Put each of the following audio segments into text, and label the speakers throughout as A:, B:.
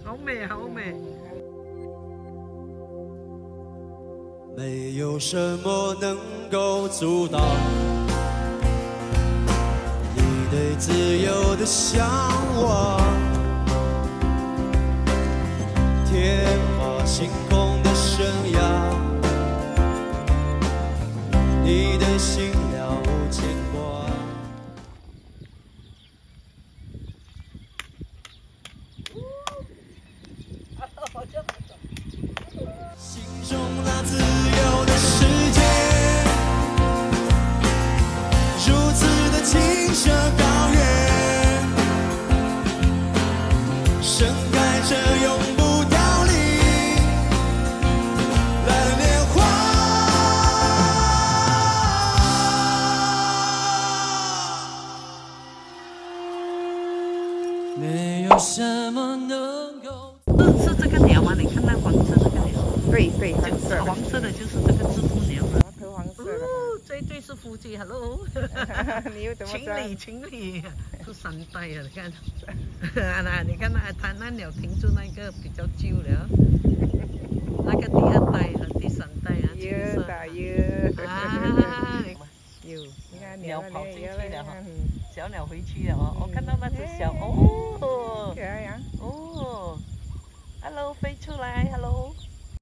A: 好美，好美。
B: 没有什么能够阻挡你对自由的向往，天马行空的生涯，你的心了无牵挂。心中那自由的世界，如此的清澈高远，盛开着永不凋零蓝莲花。没有什么能够。
A: 是这个鸟吗？你看那黄色这个鸟。
C: 对，黄色的。
A: 黄色的就是这个知府鸟了。
C: 头黄色的。
A: 这对是夫妻 ，Hello。
C: 你又怎么知道？
A: 情侣，是三代啊！你看，你看他那鸟停住那个比较旧了，那个第二代和第三代啊，
C: 有的有。
A: 啊，
C: 有，你看
A: 鸟跑进去了哈，
C: 嗯
A: 小鸟回去了哦，我看到那只小哦，
C: 可爱呀。
A: 哦 ，Hello， 飞出来 ，Hello。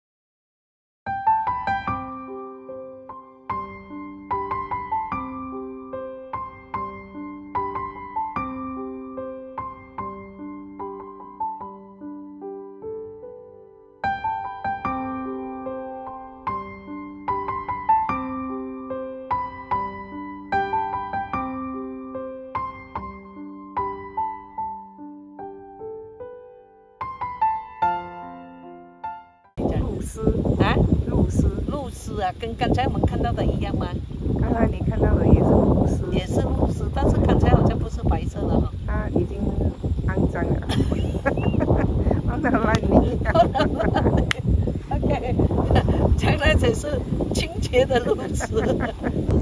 A: 鹭鸶啊，跟刚才我们看到的一样吗？
C: 刚才你看到的也是鹭鸶，
A: 也是鹭鸶，但是刚才好像不是白色的哈。
C: 它已经肮脏了，放到烂泥。
A: OK， 将来才是清洁的鹭鸶。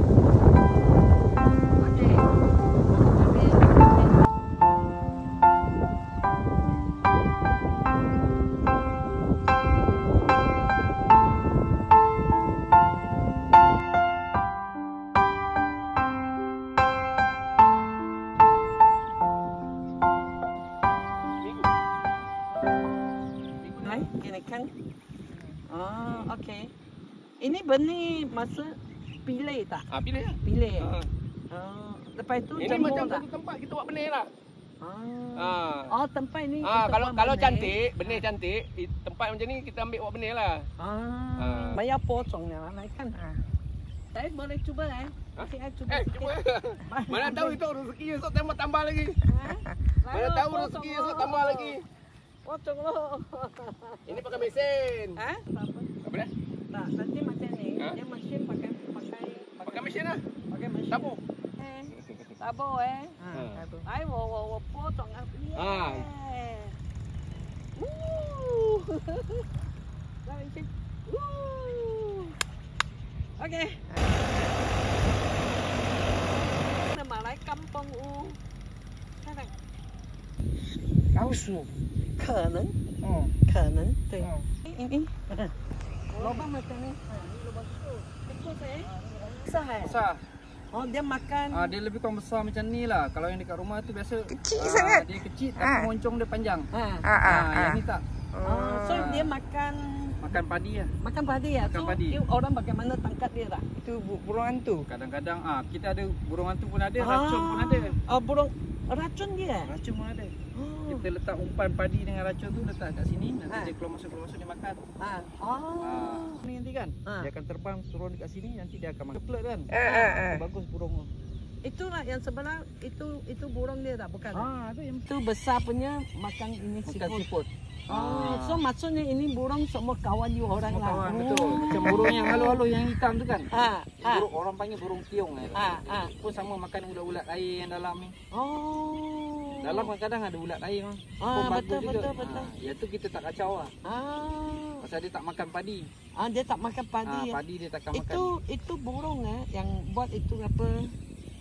A: 给你看，oh, OK. Ini benih masa pilih tak?
D: Pilih lah.
A: Pilih. Oh, lepas tu
D: ini macam satu tempat kita buat benih lah.
A: Oh, tempat ni.
D: Kalau cantik, benih cantik, tempat macam ni kita ambil buat benih lah.
A: Banyak potong ya, kan? Saya boleh cuba Saya cuba.
D: Cuba. Mana tahu itu rezeki esok tambah lagi. Mana tahu rezeki esok tambah lagi.
A: Potong lo.
D: Ini pakai mesin.
A: Apa dah? Tak, nanti macam ni. Dia mesin pakai
D: mesin lah.
A: Pakai mesin.
D: Tabur.
A: Tabur tabur. Ai wo potong ah. Okey. Nama lain kampung U. Kan?
C: 老鼠，
A: 可能，可能对。lubang macam ni. Lubang tu. Ikut besar
D: Besar.
A: Oh, dia makan.
D: Dia lebih kurang besar macam ni lah. Kalau yang dekat rumah tu biasa
C: kecil sangat.
D: Dia kecil tapi moncong dia panjang. Yang ni tak.
A: So dia makan
D: padi lah.
A: Makan padi ya.
D: Makan
A: so
D: padi.
A: Orang bagaimana tangkap dia tak?
C: Itu burung hantu.
D: Kadang-kadang kita ada burung hantu pun ada, racun pun ada.
A: Oh, burung racun dia.
D: Racun pun ada. Kita letak umpan padi dengan racun tu letak kat sini, nanti dia keluar masuk dia makan. Ni nanti kan, dia akan terbang turun dekat sini, nanti dia akan makan. Coklat kan? Bagus burung tu.
A: Itulah yang sebelah itu burung dia tak bukan?
D: Itu
A: besar punya makan ini
D: siput.
A: So maksudnya ini burung semua kawan you orang
D: semua
A: lah.
D: Kawan, betul. Macam burung yang halus-halus yang hitam tu kan. Burung, orang panggil burung tiong. Pun sama makan ulat-ulat air yang dalam ni. Dalam kadang-kadang ada ulat air mah.
A: Betul.
D: Yang tu kita tak kacau lah. Pasal dia tak makan padi.
A: Dia tak makan padi.
D: Padi dia takkan makan.
A: Itu burung yang buat itu apa?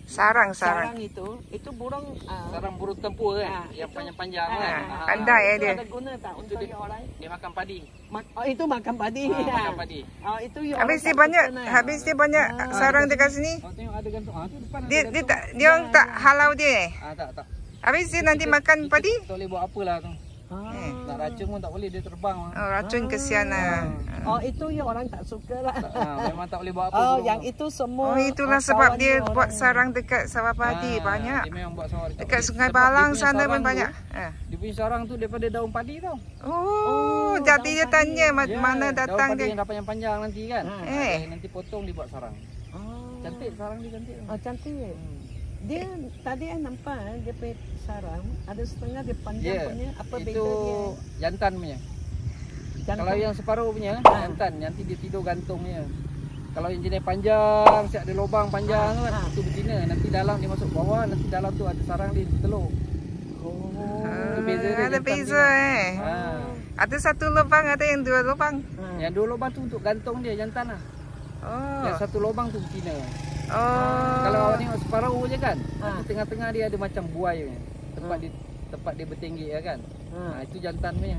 C: Sarang.
A: Sarang itu burung
D: Sarang burung tempur kan, yang panjang-panjang kan.
C: Pandai ya dia.
A: Ada guna tak untuk
D: dia
A: orang?
D: Dia makan padi.
A: Oh, itu makan padi.
D: Makan padi.
A: Oh, itu
C: Habis dia banyak sarang dekat sini.
D: Oh, tengok ada gantung. Tu depan ada
C: Dia tak, dia orang tak halau dia.
D: tak.
C: Habis dia nanti makan padi.
D: Tak boleh buat apalah tu. Nak racun pun tak boleh, dia terbang.
C: Oh, racun kesian lah.
A: Oh, itu yang orang tak suka lah.
D: Memang tak boleh buat apa.
A: Oh, yang itu semua.
C: Oh, itulah sebab dia buat sarang dekat sawah padi banyak.
D: Dia memang buat sarang
C: Dekat Sungai Balang sana pun banyak.
D: Dia punya sarang tu daripada daun padi tau.
C: Oh, jadi dia tanya mana datang
D: daun padi
C: dia.
D: yang dah panjang-panjang nanti kan.
C: Eh.
D: Nanti potong dia buat sarang. Cantik sarang dia, cantik.
A: Oh, cantik. Dia tadi nampak dia punya sarang ada setengah dia panjang punya. Apa beza dia?
D: Itu jantan punya. Kalau yang separuh punya jantan, nanti dia tidur gantungnya. Kalau yang jenis panjang, siap ada lubang panjang kan, itu betina. Nanti dalam dia masuk bawah, nanti dalam tu ada sarang dia telur. Itu beza dia.
C: Ada beza Ada satu lubang, ada yang dua lubang.
D: Yang dua lubang tu untuk gantung dia, jantan lah. Yang satu lubang tu betina. Kalau awak tengok separuh je kan, tengah-tengah dia ada macam buai punya. Tempat dia bertinggi ya kan. Itu jantan punya.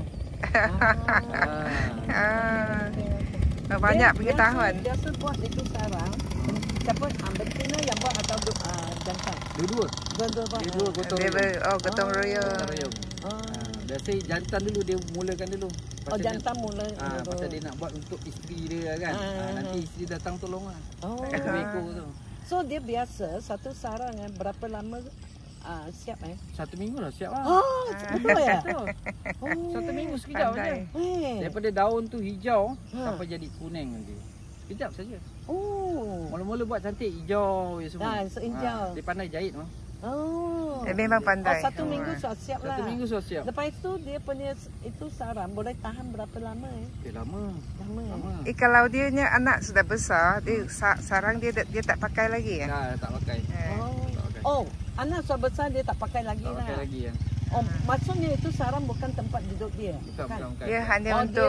C: Banyak pengetahuan.
A: Biasa buat itu sarang. Siapa betina yang buat atau jantan?
D: Dua-dua.
A: Dua-dua
D: gotong royong.
C: Gotong royong.
D: Biasa jantan dulu dia mulakan dulu.
A: Jantan mula.
D: Pasal dia nak buat untuk isteri dia kan. Nanti isteri datang tolong lah. Ekor tu.
A: So dia biasa satu sarang berapa lama siap
D: 1 minggu lah siap lah.
A: Betul ya?
D: Betul. 1 minggu sekejap aja. Daripada daun tu hijau sampai jadi kuning nanti. Sekejap saja. Mula-mula buat cantik hijau je semua.
A: Hijau.
D: Dia pandai jahit mah.
C: Dia memang pandai.
A: 1 minggu sudah siap lah.
D: 1 minggu sudah siap.
A: Lepas itu dia punya itu sarang boleh tahan berapa lama
D: Lama.
C: Kalau dia punya anak sudah besar, dia sarang dia tak pakai lagi ya?
D: Tak pakai.
A: Anak sudah besar dia tak pakai lagi lah.
D: Tak pakai lagi ya.
A: Maksudnya itu sarang bukan tempat duduk dia.
D: Bukan.
C: Dia hanya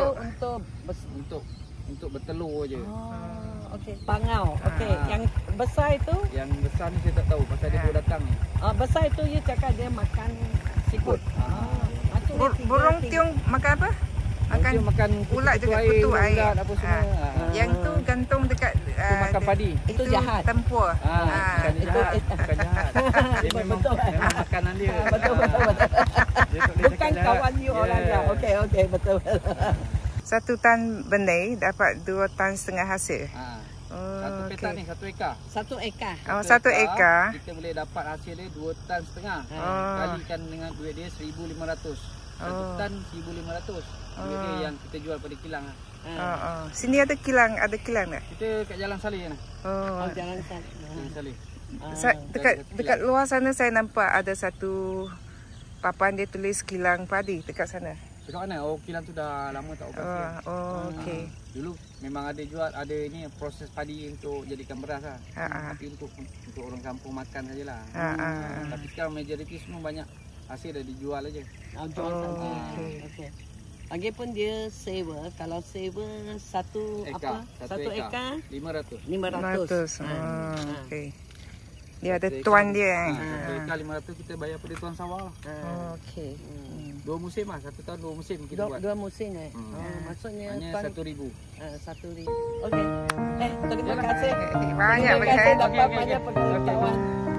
D: untuk bertelur je.
A: Okey, pangau. Okey, yang besar itu?
D: Yang besar ni saya tak tahu pasal dia baru datang ni.
A: Besar itu dia cakap dia makan siput.
C: Burung tiung makan apa?
D: Makan
C: ulat juga, kutu air.
D: Apa semua.
C: Yang tu gantung dekat
D: itu makan padi.
A: Itu jahat.
C: Tempur.
D: Bukan jahat. Dia memang makanan dia.
A: Betul. Bukan kawan you orang lah. Okey, betul.
C: 1 tan benih dapat 2,5 tan hasil.
D: Satu petak ni, 1 ekar.
A: 1 ekar.
C: 1 ekar.
D: Kita boleh dapat hasil dia 2,5 tan. Kalikan dengan duit dia 1,500. 1 tan 1,500. Duit dia yang kita jual pada kilang.
C: Sini ada kilang tak?
D: Kita kat Jalan Saleh ni.
A: Jalan
D: Saleh.
C: Dekat luar sana saya nampak ada satu papan dia tulis kilang padi dekat sana.
D: Dekat mana? Kilang tu dah lama tak operasi.
C: Okey.
D: Dulu memang ada jual, ada ini proses padi untuk jadikan beras lah. Tapi untuk orang kampung makan sajalah. Tapi sekarang majoriti semua banyak hasil dah dijual aja.
A: Okey. Lagipun dia sewa, kalau sewa 1 ekar 500.
C: Okey. Dia ada tuan dia.
D: 1 ekar 500 kita bayar pada tuan sawah lah.
C: Okey.
D: 2 musim lah, 1 tahun 2 musim kita buat.
A: 2 musim maksudnya
D: hanya 1,000.
A: 1,000. Okey. Terima kasih.
C: Banyak
A: Terima kasih dapat banyak pengetahuan.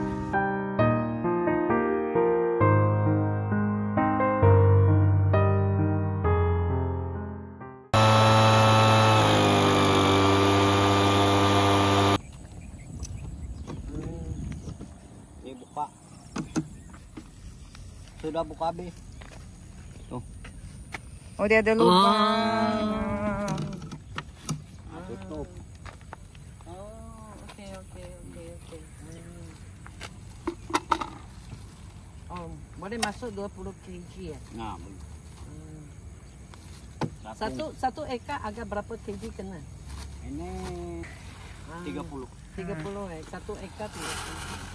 D: Ni buka. Sudah buka habis.
C: Oh, dia ada lubang.
D: Tutup.
A: Okey. Boleh masuk 20 kg ya?
D: Boleh.
A: Satu ekar agak berapa kg kena?
D: Ini 30.
A: 30 1 ekar 30.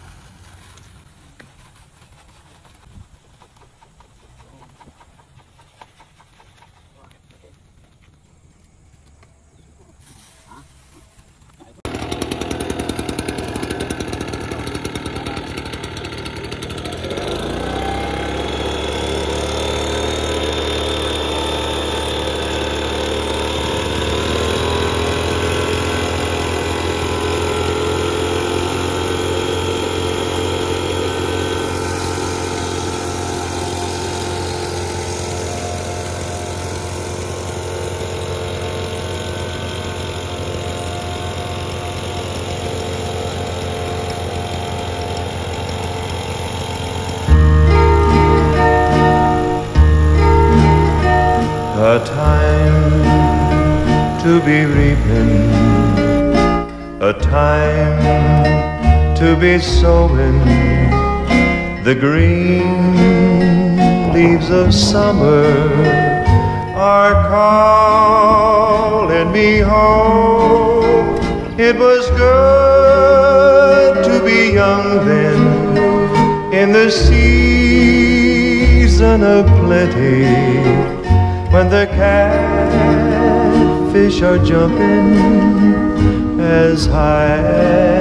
B: A time to be reaping, a time to be sowing the green leaves of summer are calling me home. It was good to be young then, in the season of plenty, when the catfish are jumping as high